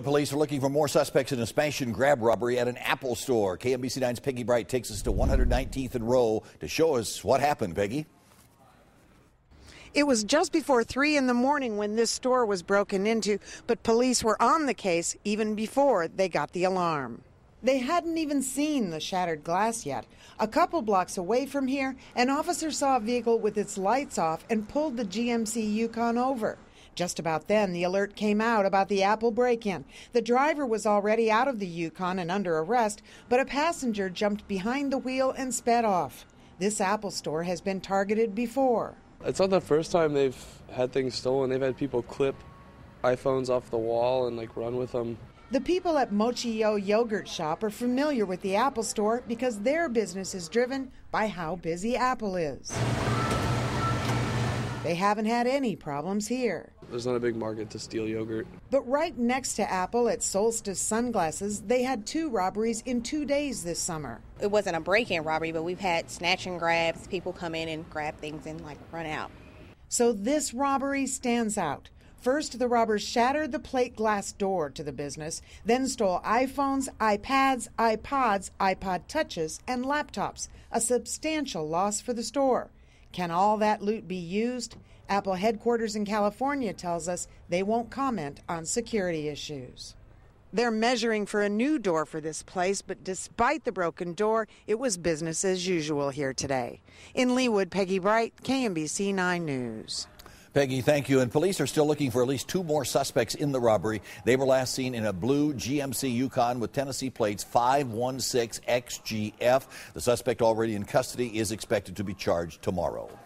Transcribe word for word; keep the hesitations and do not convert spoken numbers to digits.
Police are looking for more suspects in a smash and grab robbery at an Apple store. K M B C nine's Peggy Bright takes us to one hundred nineteenth and Row to show us what happened, Peggy. It was just before three in the morning when this store was broken into, but police were on the case even before they got the alarm. They hadn't even seen the shattered glass yet. A couple blocks away from here, an officer saw a vehicle with its lights off and pulled the G M C Yukon over. Just about then, the alert came out about the Apple break-in. The driver was already out of the Yukon and under arrest, but a passenger jumped behind the wheel and sped off. This Apple store has been targeted before. It's not the first time they've had things stolen. They've had people clip iPhones off the wall and like run with them. The people at Mochi-Yo Yogurt Shop are familiar with the Apple store because their business is driven by how busy Apple is. They haven't had any problems here. There's not a big market to steal yogurt. But right next to Apple at Solstice Sunglasses, they had two robberies in two days this summer. It wasn't a break-in robbery, but we've had snatch and grabs. People come in and grab things and like run out. So this robbery stands out. First, the robbers shattered the plate glass door to the business, then stole iPhones, iPads, iPods, iPod Touches, and laptops, a substantial loss for the store. Can all that loot be used? Apple headquarters in California tells us they won't comment on security issues. They're measuring for a new door for this place, but despite the broken door, it was business as usual here today. In Leawood, Peggy Bright, K M B C nine News. Peggy, thank you. And police are still looking for at least two more suspects in the robbery. They were last seen in a blue G M C Yukon with Tennessee plates five one six X G F. The suspect already in custody is expected to be charged tomorrow.